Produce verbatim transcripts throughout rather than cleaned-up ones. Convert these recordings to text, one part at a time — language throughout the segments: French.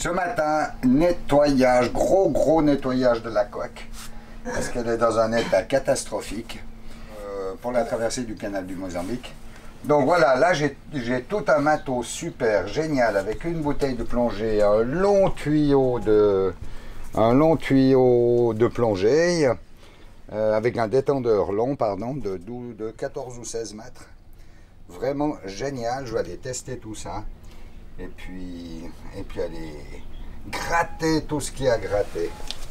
Ce matin, nettoyage, gros gros nettoyage de la coque, parce qu'elle est dans un état catastrophique euh, pour la traversée du canal du Mozambique. Donc voilà, là j'ai tout un matos super génial avec une bouteille de plongée, un long tuyau de, un long tuyau de plongée, euh, avec un détendeur long, pardon, de, douze, de quatorze ou seize mètres. Vraiment génial, je vais aller tester tout ça. Et puis, et puis aller gratter tout ce qu'il y a à gratter.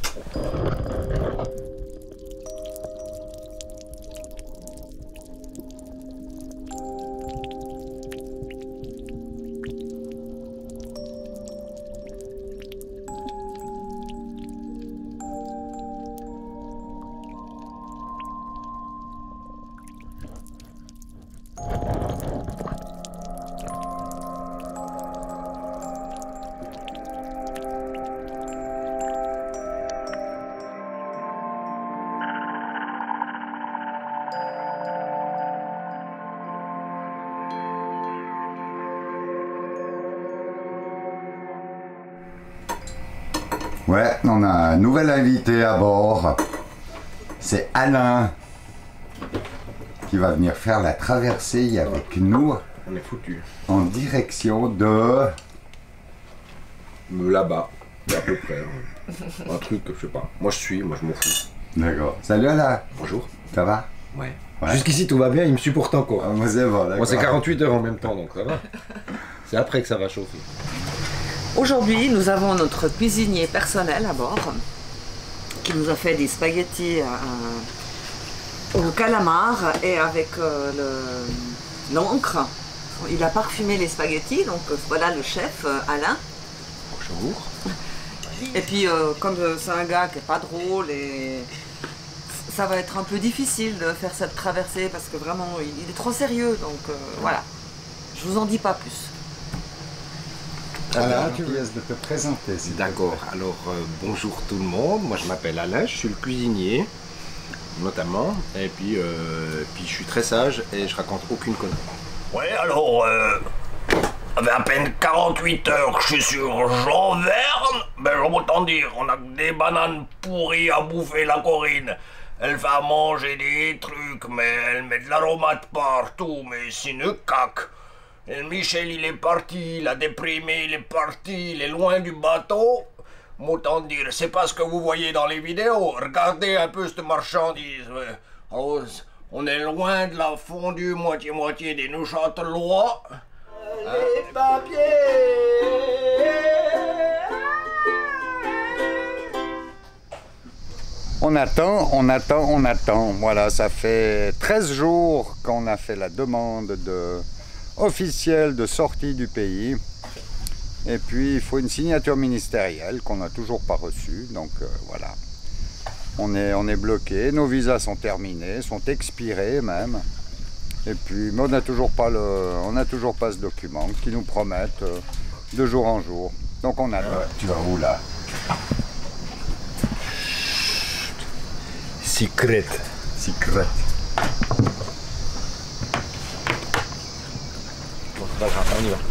Ouais, on a un nouvel invité à bord. C'est Alain qui va venir faire la traversée avec nous. On est foutu. En direction de... Là-bas, à peu près. Un truc que je sais pas. Moi je suis, moi je m'en fous. D'accord. Salut Alain. Bonjour. Ça va? Ouais. Ouais. Jusqu'ici tout va bien, il me supporte encore. Ah, moi c'est bon, d'accord. Moi c'est quarante-huit heures en même temps, donc ça va. C'est après que ça va chauffer. Aujourd'hui, nous avons notre cuisinier personnel à bord qui nous a fait des spaghettis euh, au calamar et avec euh, l'encre. Il a parfumé les spaghettis, donc euh, voilà le chef euh, Alain. Bonjour. Et puis euh, comme euh, c'est un gars qui n'est pas drôle, et ça va être un peu difficile de faire cette traversée parce que vraiment il, il est trop sérieux, donc euh, voilà. Je vous en dis pas plus. Alain, tu laisses de te présenter. Si D'accord, alors euh, bonjour tout le monde, moi je m'appelle Alain, je suis le cuisinier notamment, et puis, euh, puis je suis très sage et je raconte aucune connerie. Ouais, alors, euh, ça fait à peine quarante-huit heures que je suis sur Jean Verne, ben je vais autant dire, on a des bananes pourries à bouffer la Corinne. Elle va manger des trucs, mais elle met de l'aromate partout, mais c'est une caque. Et Michel, il est parti, il a déprimé, il est parti, il est loin du bateau. Autant dire, c'est pas ce que vous voyez dans les vidéos. Regardez un peu cette marchandise. Alors, on est loin de la fondue moitié-moitié des Neuchâtelois. Les papiers. On attend, on attend, on attend. Voilà, ça fait treize jours qu'on a fait la demande de... officielle de sortie du pays, et puis il faut une signature ministérielle qu'on n'a toujours pas reçue, donc euh, voilà, on est, on est bloqué, nos visas sont terminés, sont expirés même, et puis mais on n'a toujours pas le, on n'a toujours pas ce document qui nous promettent euh, de jour en jour, donc on attend. Euh, tu vas où là? Secret. Secret. Bon, on y va.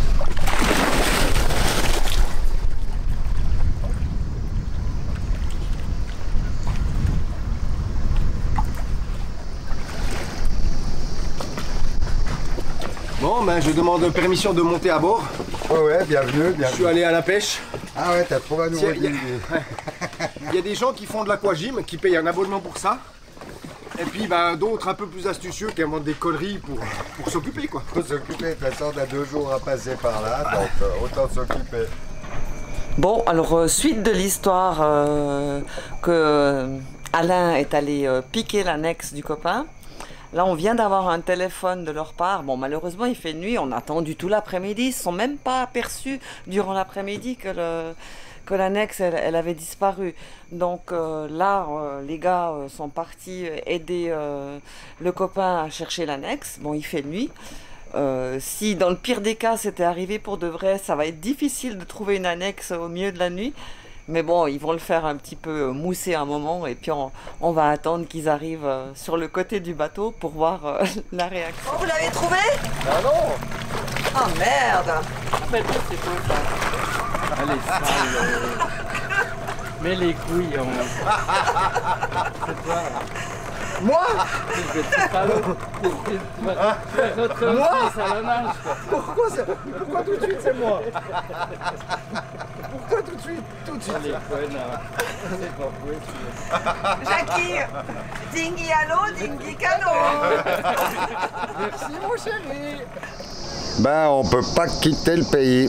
Bon, ben je demande permission de monter à bord. Oh ouais, bienvenue, bienvenue. Je suis allé à la pêche. Ah ouais, t'as trouvé un nouveau Il y, a... Il y a des gens qui font de l'aquagym, qui payent un abonnement pour ça. Et puis ben, d'autres un peu plus astucieux qui inventent des conneries pour, pour s'occuper quoi. Pour s'occuper, de toute façon on a deux jours à passer par là, donc euh, autant s'occuper. Bon, alors euh, suite de l'histoire euh, que euh, Alain est allé euh, piquer l'annexe du copain. Là on vient d'avoir un téléphone de leur part. Bon malheureusement il fait nuit, on a attendu tout l'après-midi, ils ne se sont même pas aperçus durant l'après-midi que le... que l'annexe elle, elle avait disparu. Donc euh, là euh, les gars euh, sont partis aider euh, le copain à chercher l'annexe. Bon il fait nuit. Euh, si dans le pire des cas c'était arrivé pour de vrai, ça va être difficile de trouver une annexe au milieu de la nuit. Mais bon, ils vont le faire un petit peu mousser un moment et puis on, on va attendre qu'ils arrivent euh, sur le côté du bateau pour voir euh, la réaction. Oh, vous l'avez trouvé? Ah non. Oh merde. En fait, c'est quoi ça? Allez, sale. Mets les couilles en... C'est toi, là. Moi? Je vais te salaud. Tu vas rentrer au salonnage, quoi. Pourquoi, pourquoi tout de suite c'est moi? Pourquoi tout de suite? Tout de suite. Allez, connard. C'est pas possible. Jackie, dingy allo, dingy cano. Merci mon chéri. Ben, on peut pas quitter le pays.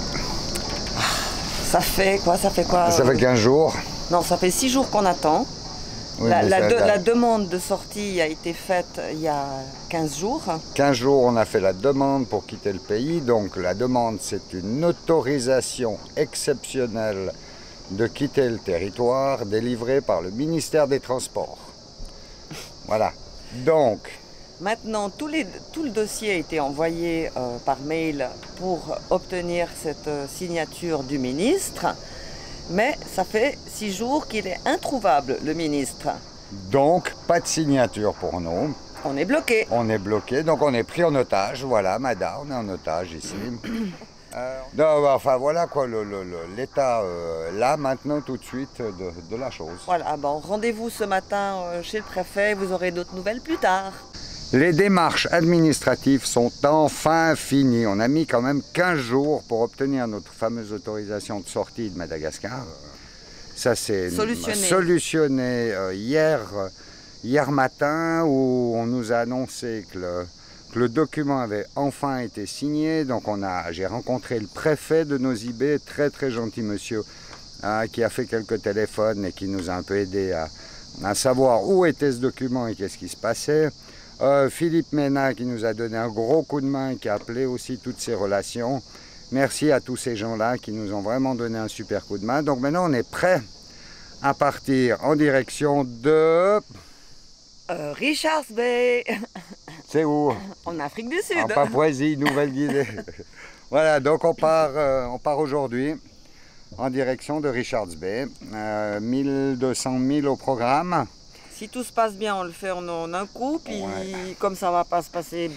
Ça fait quoi? Ça fait quoi? Ça fait quinze jours. Non, ça fait six jours qu'on attend. Oui, la, mais la, ça de- date. la demande de sortie a été faite il y a quinze jours. quinze jours, on a fait la demande pour quitter le pays. Donc la demande, c'est une autorisation exceptionnelle de quitter le territoire délivrée par le ministère des Transports. Voilà. Donc, Maintenant, tout, les, tout le dossier a été envoyé euh, par mail pour obtenir cette euh, signature du ministre. Mais ça fait six jours qu'il est introuvable, le ministre. donc pas de signature pour nous. On est bloqué. On est bloqué, donc on est pris en otage. Voilà, madame, on est en otage ici. Euh, non, bah, enfin voilà quoi, le- le- le- l'état euh, là maintenant tout de suite de, de la chose. Voilà, bon, rendez-vous ce matin euh, chez le préfet, vous aurez d'autres nouvelles plus tard. Les démarches administratives sont enfin finies. On a mis quand même quinze jours pour obtenir notre fameuse autorisation de sortie de Madagascar. Ça s'est Solutionné. solutionné euh, hier, euh, hier matin où on nous a annoncé que le, que le document avait enfin été signé. Donc on a, j'ai rencontré le préfet de Nosy-Be, très très gentil monsieur, hein, qui a fait quelques téléphones et qui nous a un peu aidé à, à savoir où était ce document et qu'est-ce qui se passait. Euh, Philippe Ménat qui nous a donné un gros coup de main, qui a appelé aussi toutes ces relations. Merci à tous ces gens-là qui nous ont vraiment donné un super coup de main. Donc maintenant on est prêt à partir en direction de... Euh, Richards Bay, C'est où? en Afrique du Sud. En Papouasie, Nouvelle-Guinée. Voilà, donc on part, euh, on part aujourd'hui en direction de Richards Bay. Euh, mille deux cents milles au programme. Si tout se passe bien, on le fait en, en un coup, puis Ouais. comme ça va pas se passer...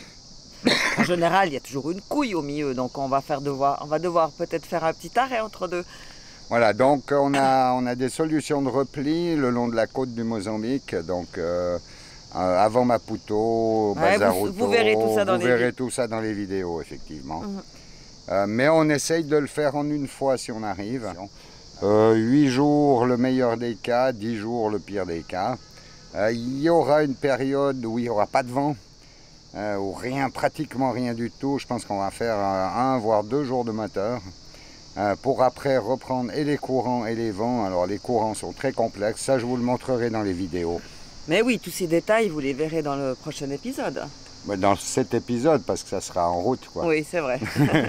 En général, il y a toujours une couille au milieu, donc on va, faire devoir, on va devoir peut-être faire un petit arrêt entre deux. Voilà, donc on a, on a des solutions de repli le long de la côte du Mozambique, donc euh, euh, avant Maputo, Ouais, vous- Bazaruto, vous verrez tout ça dans vous les verrez vid- tout ça dans les vidéos, effectivement. Mhm. Euh, mais on essaye de le faire en une fois si on arrive. Euh, huit jours le meilleur des cas, dix jours le pire des cas. Euh, il y aura une période où il n'y aura pas de vent, euh, où rien, pratiquement rien du tout. Je pense qu'on va faire euh, un voire deux jours de moteur. Euh, pour après reprendre et les courants et les vents. Alors les courants sont très complexes, ça je vous le montrerai dans les vidéos. Mais oui, tous ces détails, vous les verrez dans le prochain épisode. Mais dans cet épisode, parce que ça sera en route, quoi. Oui, c'est vrai.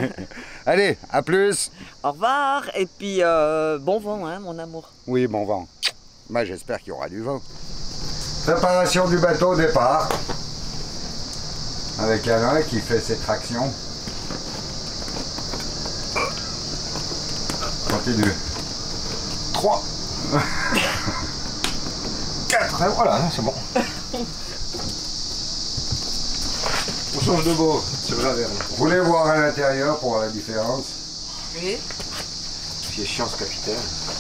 Allez, à plus. Au revoir, et puis euh, bon vent, hein, mon amour. Oui, bon vent. Bah, j'espère qu'il y aura du vent. Préparation du bateau au départ. Avec Alain qui fait ses tractions. Continue. trois. quatre. Voilà, c'est bon. On change de beau. C'est vrai, vert. Vous voulez voir à l'intérieur pour voir la différence? Oui. C'est chiant ce capitaine.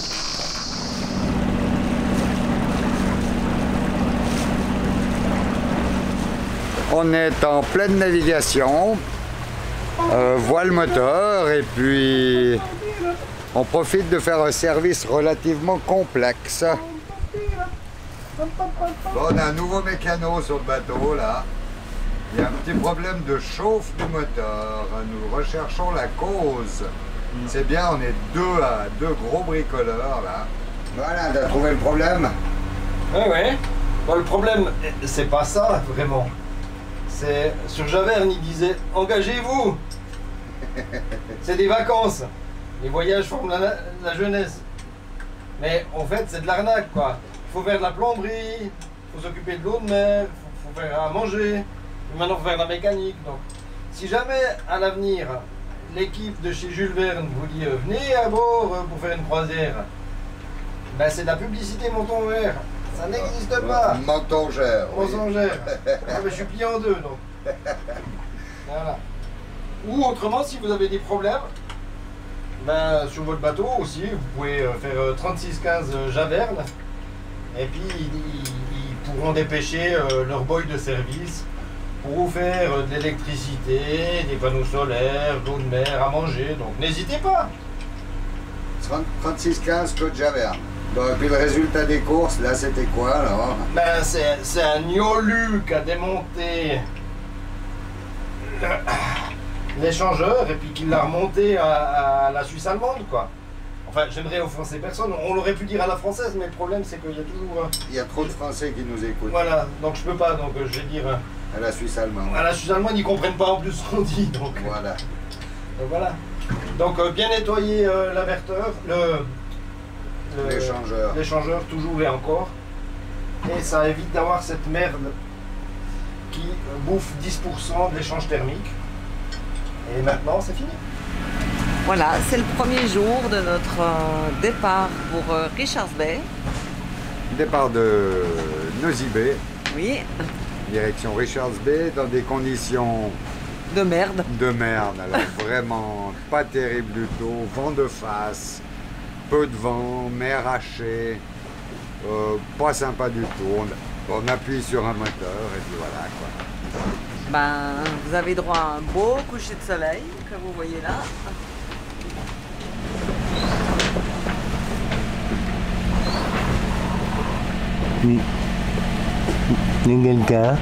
On est en pleine navigation, euh, voile moteur, et puis on profite de faire un service relativement complexe. Bon, on a un nouveau mécano sur le bateau là. Il y a un petit problème de chauffe du moteur. Nous recherchons la cause. C'est bien, on est deux à deux gros bricoleurs là. Voilà, t'as trouvé le problème? Ouais, ouais. Bon, le problème, c'est pas ça, vraiment. C'est, sur Javerne, il disait, engagez-vous. C'est des vacances. Les voyages forment la, la jeunesse. Mais en fait, c'est de l'arnaque, quoi. Il faut faire de la plomberie, il faut s'occuper de l'eau de mer, il faut, faut faire à manger, et maintenant faut faire de la mécanique. Donc, si jamais, à l'avenir, l'équipe de chez Jules Verne vous dit, euh, venez à bord euh, pour faire une croisière, ben c'est de la publicité mensongère. Ça n'existe pas. Mensongère. oui. Mensongère. Ah, mais je suis plié en deux, donc. Voilà. Ou autrement, si vous avez des problèmes, Ben, sur votre bateau aussi, vous pouvez euh, faire euh, trente-six quinze euh, Javerne. Et puis, ils, ils- ils pourront dépêcher euh, leur boy de service pour vous faire euh, de l'électricité, des panneaux solaires, de l'eau de mer, à manger. Donc, n'hésitez pas. trente-six quinze Claude Javerne. Donc, et puis le résultat des courses, là, c'était quoi alors? Ben, c'est c'est un Yolu qui a démonté le- l'échangeur et puis qui l'a remonté à, à la Suisse allemande, quoi. Enfin, j'aimerais offenser personne. On l'aurait pu dire à la française, mais le problème, c'est qu'il y a toujours... euh, Il y a trop de Français qui nous écoutent. Voilà, donc je peux pas, donc euh, je vais dire... euh, À la Suisse allemande. à la Suisse allemande, ils comprennent pas en plus ce qu'on dit, donc, euh, Voilà. donc voilà. Donc, euh, bien nettoyer euh, l'averteur, le... le- L'échangeur. l'échangeur, toujours et encore. Et ça évite d'avoir cette merde qui euh, bouffe dix pour cent de l'échange thermique. Et maintenant, c'est fini. Voilà, c'est le premier jour de notre euh, départ pour euh, Richards Bay. Départ de Nosy Be, Oui, direction Richards Bay, dans des conditions de merde. de merde. Alors vraiment pas terrible du tout. Vent de face, peu de vent, mer hachée, euh, pas sympa du tout. On, on appuie sur un moteur et puis voilà quoi. Ben, vous avez droit à un beau coucher de soleil, que vous voyez là. Il y a quelqu'un.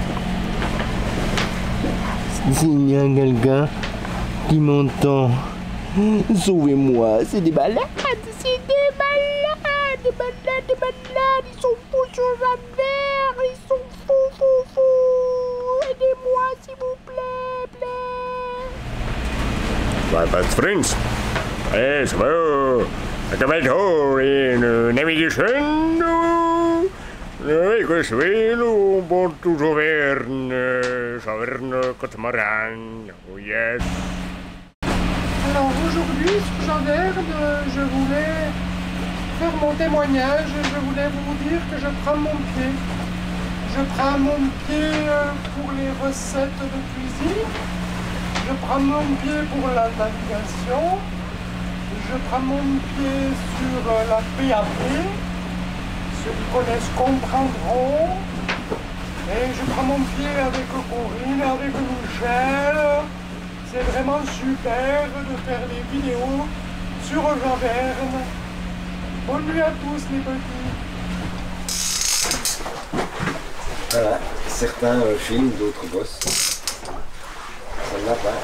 S'il y a quelqu'un qui m'entend, sauvez-moi, c'est des balades, c'est des balades, des balades, des balades, ils sont fous sur la mer, ils sont fous, fous, fous, aidez-moi s'il vous plaît, plaît. My best friends, yes, well, I come back home in navigation. Avec le Suel, on monte tout Auvergne, Saverne, Catamaran, oh yes. Alors aujourd'hui, sur Javerne, je voulais faire mon témoignage. Je voulais vous dire que je prends mon pied. Je prends mon pied pour les recettes de cuisine. Je prends mon pied pour la navigation. Je prends mon pied sur la P A P. Ceux qui connaissent comprendront. Et je prends mon pied avec Corinne, avec Michel. C'est vraiment super de faire des vidéos sur Javerne. Bonne nuit à tous les petits. Voilà, certains euh, filment, d'autres bossent. Ça ne l'a pas.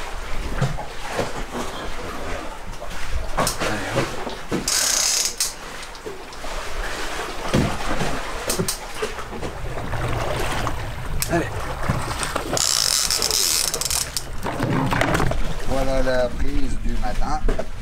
Voilà la prise du matin.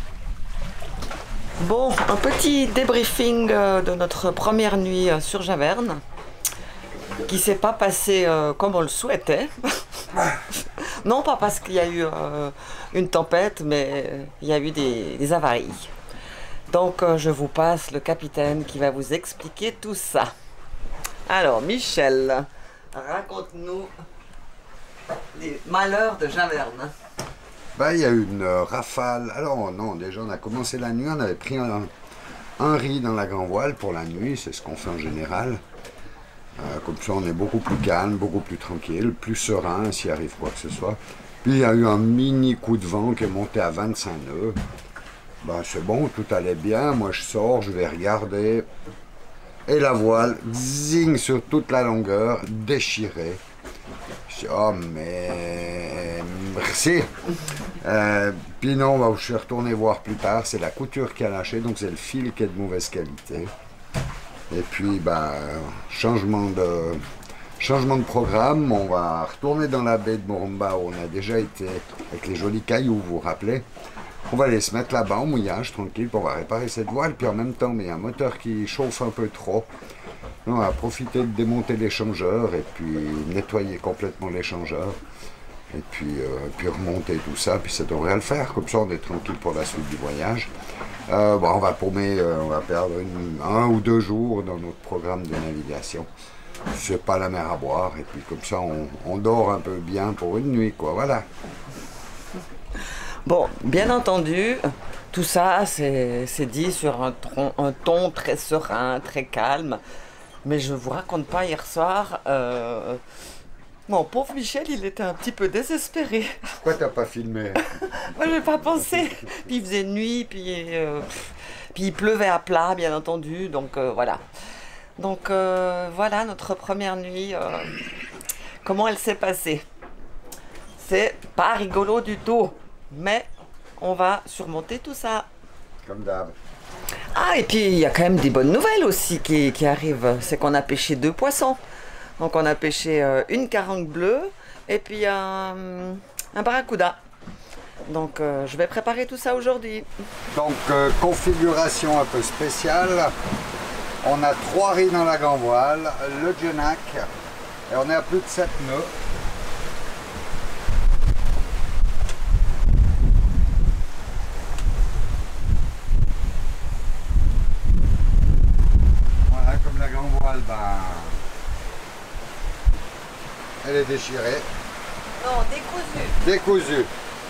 Bon, un petit débriefing euh, de notre première nuit euh, sur Javerne, qui s'est pas passé euh, comme on le souhaitait. Non, pas parce qu'il y a eu euh, une tempête, mais il y a eu des, des avaries. Donc, euh, je vous passe le capitaine qui va vous expliquer tout ça. Alors, Michel, raconte-nous les malheurs de Javerne. Ben, il y a eu une euh, rafale. Alors non, déjà on a commencé la nuit, on avait pris un, un riz dans la grand voile pour la nuit, c'est ce qu'on fait en général. Euh, comme ça on est beaucoup plus calme, beaucoup plus tranquille, plus serein s'il arrive quoi que ce soit. Puis il y a eu un mini coup de vent qui est monté à vingt-cinq nœuds. Ben c'est bon, tout allait bien, moi je sors, je vais regarder. Et la voile, zing sur toute la longueur, déchirée. Je dis, oh mais merci. Euh, puis non, bah, je suis retourné voir plus tard, c'est la couture qui a lâché, donc c'est le fil qui est de mauvaise qualité. Et puis, bah, changement de, changement de programme, on va retourner dans la baie de Morumba où on a déjà été avec les jolis cailloux, vous vous rappelez. On va aller se mettre là-bas en mouillage, tranquille, puis on va réparer cette voile, puis en même temps, il y a un moteur qui chauffe un peu trop. On va profiter de démonter l'échangeur et puis nettoyer complètement l'échangeur. Et puis, euh, puis remonter tout ça, puis ça devrait le faire. Comme ça, on est tranquille pour la suite du voyage. Euh, bon, on va paumer, euh, on va perdre une, un ou deux jours dans notre programme de navigation. C'est pas la mer à boire. Et puis comme ça, on, on dort un peu bien pour une nuit, quoi. Voilà. Bon, bien entendu, tout ça, c'est dit sur un, tron, un ton très serein, très calme. Mais je vous raconte pas, hier soir, euh, mon pauvre Michel, il était un petit peu désespéré. Pourquoi t'as pas filmé? Moi, j'ai pas pensé. Puis il faisait nuit, puis, euh, puis il pleuvait à plat, bien entendu. Donc euh, voilà. Donc euh, voilà notre première nuit. Euh, comment elle s'est passée? C'est pas rigolo du tout. Mais on va surmonter tout ça. Comme d'hab. Ah, et puis il y a quand même des bonnes nouvelles aussi qui, qui arrivent. C'est qu'on a pêché deux poissons. Donc on a pêché euh, une carangue bleue et puis un, un barracuda. Donc euh, je vais préparer tout ça aujourd'hui. Donc euh, configuration un peu spéciale. On a trois riz dans la grand voile, le genac, et on est à plus de sept nœuds. Voilà, comme la grand voile, ben, elle est déchirée. Non, décousu. Décousue.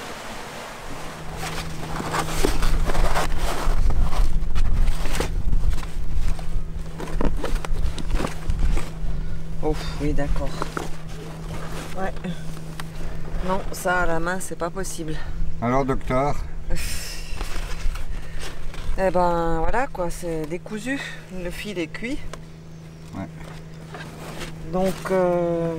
Oh, oui, d'accord. Ouais. Non, ça à la main, c'est pas possible. Alors, docteur? Eh ben, voilà quoi, c'est décousu. Le fil est cuit. Ouais. Donc, euh,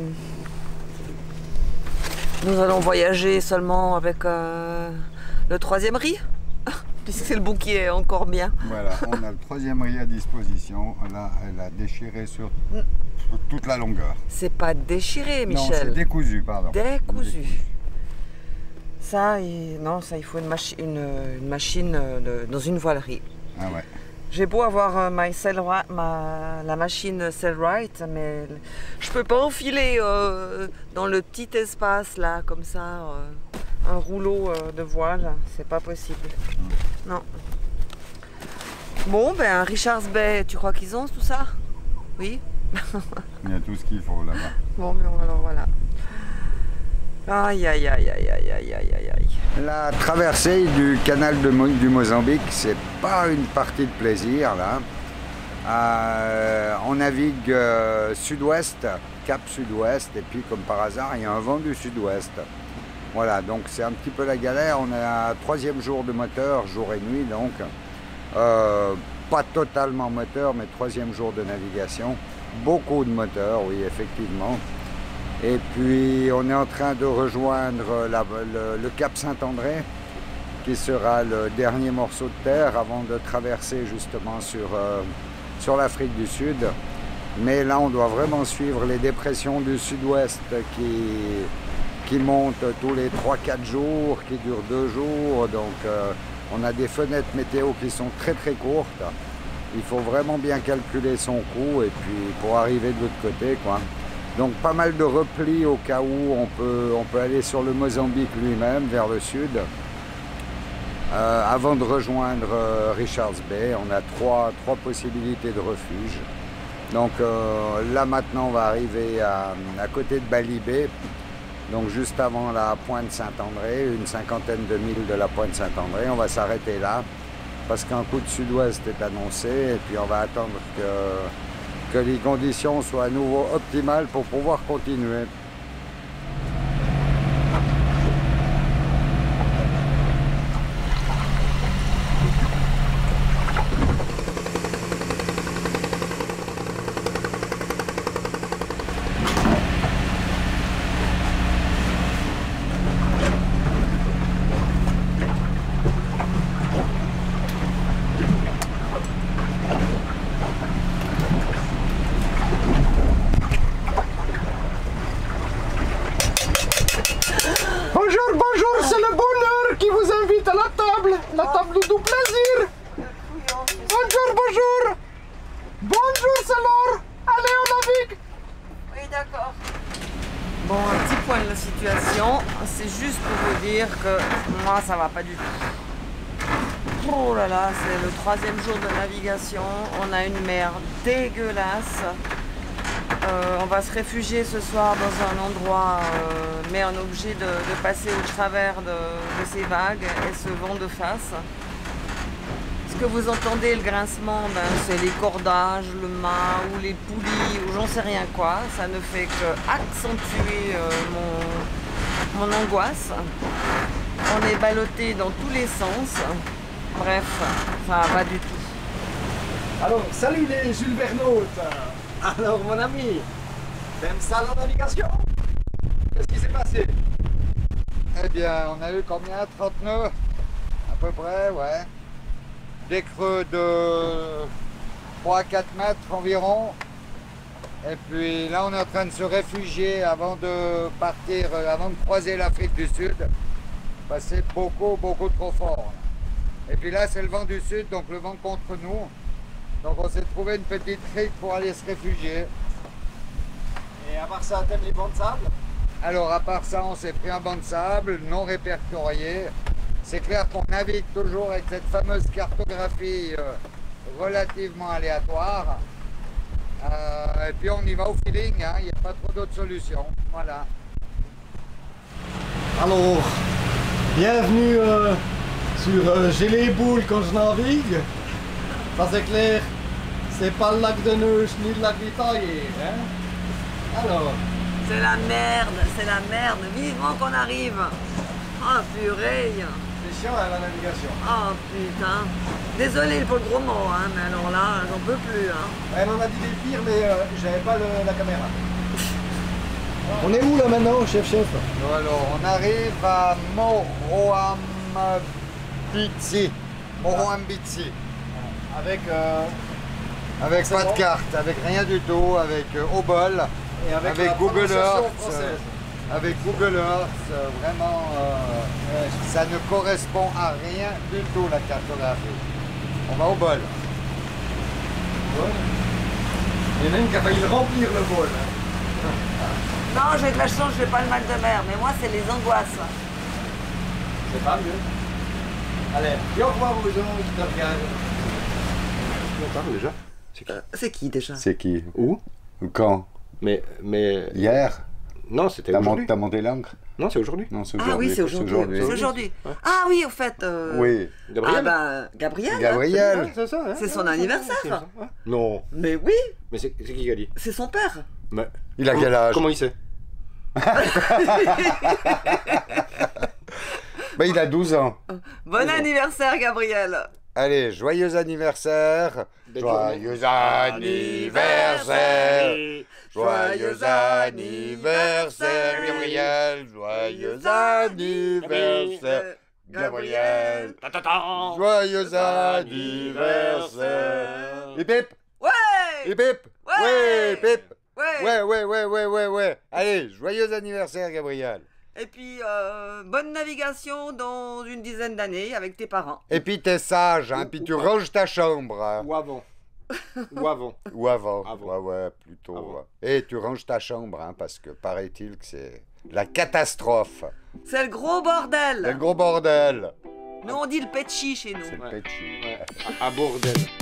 nous allons voyager seulement avec euh, le troisième riz, puisque le bouquet est encore bien. Voilà, on a le troisième riz à disposition. Là, elle a déchiré sur, sur toute la longueur. C'est pas déchiré, Michel. Non, c'est décousu, pardon. Décousu. Décousu. Ça, il, non, ça, il faut une, machi une, une machine de, dans une voilerie. Ah ouais. J'ai beau avoir euh, my Sailrite, ma, la machine Sailrite, mais je peux pas enfiler euh, dans le petit espace là, comme ça, euh, un rouleau euh, de voile, c'est pas possible. Mm. Non. Bon, ben Richards Bay, tu crois qu'ils ont tout ça? Oui. Il y a tout ce qu'il faut là-bas. Bon, mais alors voilà. Aïe, aïe, aïe, aïe, aïe, aïe, aïe, aïe, aïe. La traversée du canal de Mo du Mozambique, c'est pas une partie de plaisir là. Euh, on navigue euh, sud-ouest, cap sud-ouest, et puis comme par hasard, il y a un vent du sud-ouest. Voilà, donc c'est un petit peu la galère. On est à troisième jour de moteur, jour et nuit donc. Euh, pas totalement moteur, mais troisième jour de navigation. Beaucoup de moteurs, oui, effectivement. Et puis on est en train de rejoindre la, le, le cap Saint-André, qui sera le dernier morceau de terre avant de traverser justement sur, euh, sur l'Afrique du Sud. Mais là on doit vraiment suivre les dépressions du sud-ouest qui, qui montent tous les trois quatre jours, qui durent deux jours. Donc euh, on a des fenêtres météo qui sont très très courtes. Il faut vraiment bien calculer son coût et puis pour arriver de l'autre côté, quoi. Donc pas mal de replis au cas où on peut, on peut aller sur le Mozambique lui-même, vers le sud. Euh, avant de rejoindre euh, Richards Bay, on a trois, trois possibilités de refuge. Donc euh, là maintenant on va arriver à, à côté de Bali Bay, donc juste avant la pointe Saint-André, une cinquantaine de milles de la pointe Saint-André. On va s'arrêter là parce qu'un coup de sud-ouest est annoncé et puis on va attendre que que les conditions soient à nouveau optimales pour pouvoir continuer. La table du plaisir. Bonjour, bonjour. Bonjour, c'est l'heure. Allez, on navigue. Oui, d'accord. Bon, un petit point de la situation. C'est juste pour vous dire que moi, ça va pas du tout. Oh là là, c'est le troisième jour de navigation. On a une mer dégueulasse. euh, on va se réfugier ce soir dans un endroit, euh, mais on est obligé de, de passer au travers de, de ces vagues et ce vent de face. Ce que vous entendez, le grincement, ben, c'est les cordages, le mât ou les poulies ou j'en sais rien quoi. Ça ne fait que accentuer euh, mon, mon angoisse. On est ballotté dans tous les sens. Bref, ça va pas du tout. Alors, salut les Jules Vernautes. Alors, mon ami, t'aimes ça la navigation? Qu'est-ce qui s'est passé? Eh bien, on a eu combien? trente nœuds? À peu près, ouais. Des creux de trois à quatre mètres environ. Et puis là, on est en train de se réfugier avant de partir, avant de croiser l'Afrique du Sud. Parce que c'est beaucoup, beaucoup trop fort. Et puis là, c'est le vent du Sud, donc le vent contre nous. Donc on s'est trouvé une petite crique pour aller se réfugier. Et à part ça, t'aimes les bancs de sable? Alors à part ça, on s'est pris un banc de sable non répertorié. C'est clair qu'on navigue toujours avec cette fameuse cartographie euh, relativement aléatoire. Euh, et puis on y va au feeling, hein, il n'y a pas trop d'autres solutions. Voilà. Alors, bienvenue euh, sur euh, J'ai les boules quand je navigue. Ça c'est clair, c'est pas le lac de Neuch ni le lac d'Italie, hein? Alors, C'est la merde, c'est la merde. Vivement qu'on arrive. Oh purée. c'est chiant hein, la navigation. Oh putain. Désolé pour le gros mot, hein, mais alors là, j'en peux plus. Hein. Elle m'en a dit des pires, mais euh, j'avais pas le- la caméra. On est où là maintenant, chef chef? Alors on arrive à Moroambitsi. Moroambitsi. Avec, euh, Avec C'est pas bon. de carte, avec rien du tout, avec euh, au bol, et avec, avec la Google prononciation Earth. française. euh, Avec Google Earth, euh, vraiment, euh, ça ne correspond à rien du tout la cartographie. On va au bol. Ouais. Il y en a une qui a failli remplir le bol. Non, j'ai de la chance, je fais pas le mal de mer, mais moi, c'est les angoisses. C'est pas mieux. Allez, dis au revoir aux gens qui te regardent. On parle déjà. C'est qui? C'est qui déjà? C'est qui? Où? Quand? Mais, mais... Hier? Non, c'était T'as aujourd'hui. monté, monté l'encre? Non, c'est aujourd'hui. Non, c'est Ah aujourd'hui. oui, c'est aujourd'hui. C'est aujourd'hui. Ah oui, au fait. euh, Oui. Gabriel. Ah bah, Gabriel. Gabriel. C'est ça, hein? C'est son Ouais, anniversaire. c'est ça, hein. Non, Mais oui, mais c'est c'est qui qui a dit? c'est son père. Mais... Il a quel âge? Comment il sait? Ben, il a douze ans. Bon anniversaire, Gabriel. Allez, joyeux anniversaire. Belle Joyeux anniversaire. Joyeux anniversaire, Gabriel. Joyeux anniversaire, Gabriel. Joyeux anniversaire. Hip hip, Ouais. hip hip. Ouais. Ouais, hip hip. Ouais. Ouais, ouais, ouais, ouais, ouais, ouais. Allez, joyeux anniversaire, Gabriel. Et puis, euh, bonne navigation dans une dizaine d'années avec tes parents. Et puis t'es sage, hein, puis tu ranges ta chambre. Hein. Ou avant. Ou avant. Ou avant. Avant. Ouais, ouais, plutôt. Avant. ouais. Et tu ranges ta chambre, hein, parce que paraît-il que c'est la catastrophe. C'est le gros C'est bordel. le gros bordel. Nous, on dit le petchi chez nous. C'est le Ouais. petit. Ouais. À, à bordel.